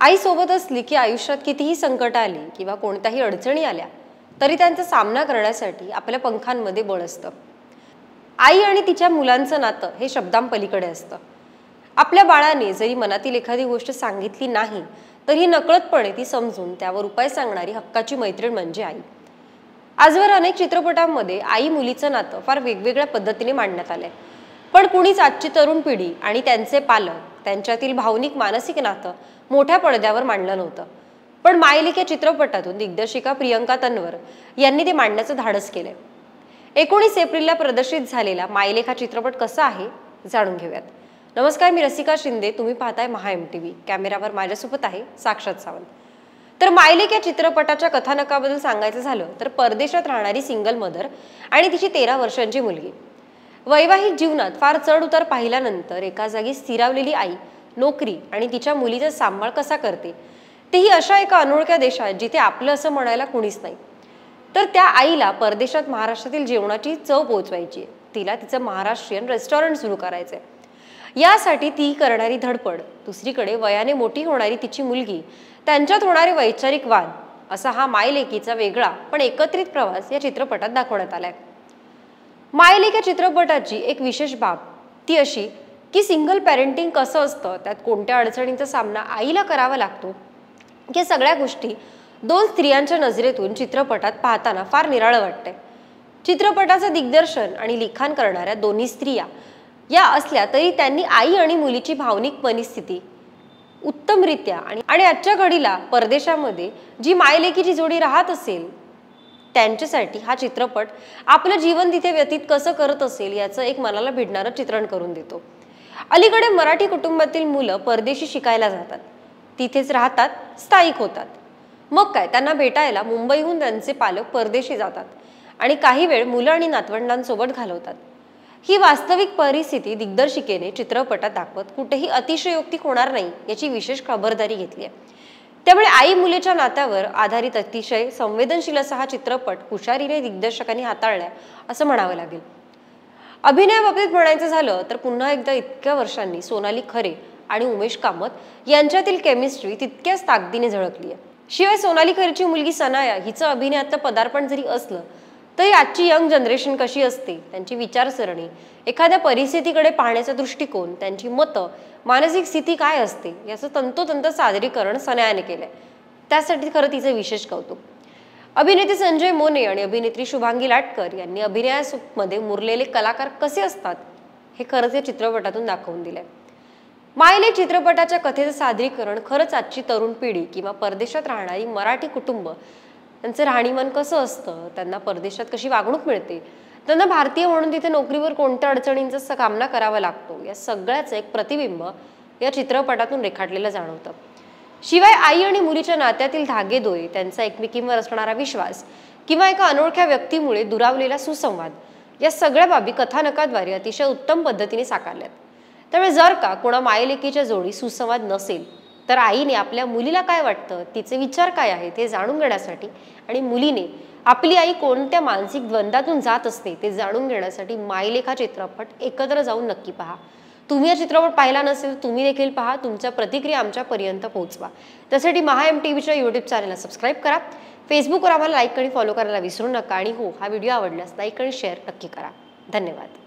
आई सोबत असली की आयुष्यात कितीही संकट आली किंवा कोणत्याही अडचणी आल्या तरी त्यांचा सामना करण्यासाठी आपल्या पंखांमध्ये बळ असतं। आई आणि तिच्या मुलांचं नातं हे शब्दांपलीकडे असतं। आपल्या बाळाने जरी मनातील एखादी गोष्ट सांगितली नाही तरी नकळतपणे ती समजून त्यावर उपाय सांगणारी हक्काची मैत्रीण म्हणजे आई। आजवर अनेक चित्रपटांमध्ये आई मुलीचं नातं फार वेगवेगळ्या पद्धतीने मांडण्यात आलंय, पण कुणीच आजची तरुण पिढी आणि त्यांचे पालक त्यांच्यातील भावनिक मानसिक नातं मोठ्या पडद्यावर मांडलं नव्हतं। पण मायलेक या चित्रपटातून दिग्दर्शिका प्रियंका तन्वर यांनी ते मांडण्याचं धाडस केलंय। 19 एप्रिलला प्रदर्शित झालेला मायलेक हा चित्रपट कसा आहे जाणून घेऊयात। नमस्कार, मी रसिका शिंदे, तुम्ही पाहताय महा MTV। कॅमेरावर माझ्यासोबत आहे साक्षात सावंत। तर मायलेक या चित्रपटाच्या कथानकाबद्दल सांगायचं झालं तर परदेशात राहणारी सिंगल मदर आणि तिची 13 वर्षांची मुलगी, वैवाहिक जीवनात फार चढ उतार पाहिल्यानंतर एका जागी स्थिरावलेली आई नोकरी आणि तिच्या मुलीचा सांभाळ कसा करते, तेही अशा एका अनोळख्या देशात जिथे आपलं असं म्हणायला कुणीच नाही। तर त्या आईला परदेशात महाराष्ट्रातील जेवणाची चव पोहोचवायची, तिला तिचं महाराष्ट्रीयन रेस्टॉरंट सुरू करायचंय। यासाठी ती करणारी धडपड, दुसरीकडे वयाने मोठी होणारी तिची मुलगी, त्यांच्यात होणारे वैचारिक वाद, असा हा मायलेकीचा वेगळा पण एकत्रित प्रवास या चित्रपटात दाखवण्यात आलाय। मायलेक या चित्रपटाची एक विशेष बाब ती अशी की सिंगल पॅरेंटिंग कसं असतं, त्यात कोणत्या अडचणींचा सामना आईला करावा लागतो, या सगळ्या गोष्टी दोन स्त्रियांच्या नजरेतून चित्रपटात पाहताना फार निराळं वाटतंय। चित्रपटाचं दिग्दर्शन आणि लिखाण करणाऱ्या दोन्ही स्त्रिया या असल्या तरी त्यांनी आई आणि मुलीची भावनिक परिस्थिती उत्तमरित्या आणि आजच्या घडीला परदेशामध्ये जी मायलेकीची जोडी राहत असेल त्यांच्यासाठी हा चित्रपट आपलं जीवन तिथे व्यतीत कसं करत असेल याचं एक मनाला भिडणारं चित्रण करून देतो। अलीकडे मराठी कुटुंबातील मुलं परदेशी शिकायला जातात, तिथेच राहतात, स्थायिक होतात। मग काय, त्यांना भेटायला मुंबईहून त्यांचे पालक परदेशी जातात आणि काही वेळ मुलं आणि नातवंडांसोबत घालवतात। ही वास्तविक परिस्थिती दिग्दर्शिकेने चित्रपटात दाखवत कुठेही अतिशयोक्ती होणार नाही याची विशेष खबरदारी घेतली आहे। त्यामुळे आई मुलीच्या नात्यावर आधारित अतिशय संवेदनशील असा हा चित्रपट हुशारीने दिग्दर्शकांनी हाताळलाय असं म्हणावं लागेल। अभिनयाबाबतीत म्हणायचं झालं तर पुन्हा एकदा इतक्या वर्षांनी सोनाली खरे आणि उमेश कामत यांच्यातील केमिस्ट्री तितक्याच ताकदीने झळकली आहे। शिवाय सोनाली खरेची मुलगी सनाया हिचं अभिनयातलं पदार्पण जरी असलं तरी आजची यंग जनरेशन कशी असते, त्यांची विचारसरणी, एखाद्या परिस्थितीकडे पाहण्याचा दृष्टिकोन, त्यांची मतं, मानसिक स्थिती काय असते याचं तंतोतंत सादरीकरण सनायाने केलंय। त्यासाठी खरं तिचं विशेष कौतुक। अभिनेते संजय मोने आणि अभिनेत्री शुभांगी लाटकर यांनी अभिनयामध्ये मुरलेले कलाकार कसे असतात हे खरंच या चित्रपटातून दाखवून दिलंय। मायलेक चित्रपटाच्या कथेचं सादरीकरण खरंच आजची तरुण पिढी किंवा परदेशात राहणारी मराठी कुटुंब, त्यांचं राहणीमान कसं असतं, त्यांना परदेशात कशी वागणूक मिळते, त्यांना भारतीय म्हणून तिथे नोकरीवर कोणत्या अडचणींचा सामना करावा लागतो, या सगळ्याचं एक प्रतिबिंब या चित्रपटातून रेखाटलेलं जाणवतं। शिवाय आई आणि मुलीच्या नात्यातील धागेदोरे, त्यांचा एकमेकींवर असणारा विश्वास किंवा एका अनोळख्या व्यक्तीमुळे दुरावलेला सुसंवाद, या सगळ्या बाबी कथानकाद्वारे अतिशय उत्तम पद्धतीने साकारल्यात। त्यामुळे जर का कोणा मायलेकीच्या जोडी सुसंवाद नसेल तर आईने आपल्या मुलीला काय वाटतं, तिचे विचार काय आहेत हे जाणून घेण्यासाठी आणि मुलीने आपली आई कोणत्या मानसिक द्वंद्वातून जात असते ते जाणून घेण्यासाठी मायलेक हा चित्रपट एकत्र जाऊन नक्की पहा। तुम्ही हा चित्रपट पाहिला नसेल तुम्ही देखील पहा, तुमच्या प्रतिक्रिया आमच्यापर्यंत पोहोचवा। त्यासाठी महा MTVच्या YouTube चॅनलला सबस्क्राईब करा, फेसबुकवर आम्हाला लाईक आणि फॉलो करायला विसरू नका आणि हो, हा व्हिडिओ आवडल्यास लाईक आणि शेअर नक्की करा। धन्यवाद।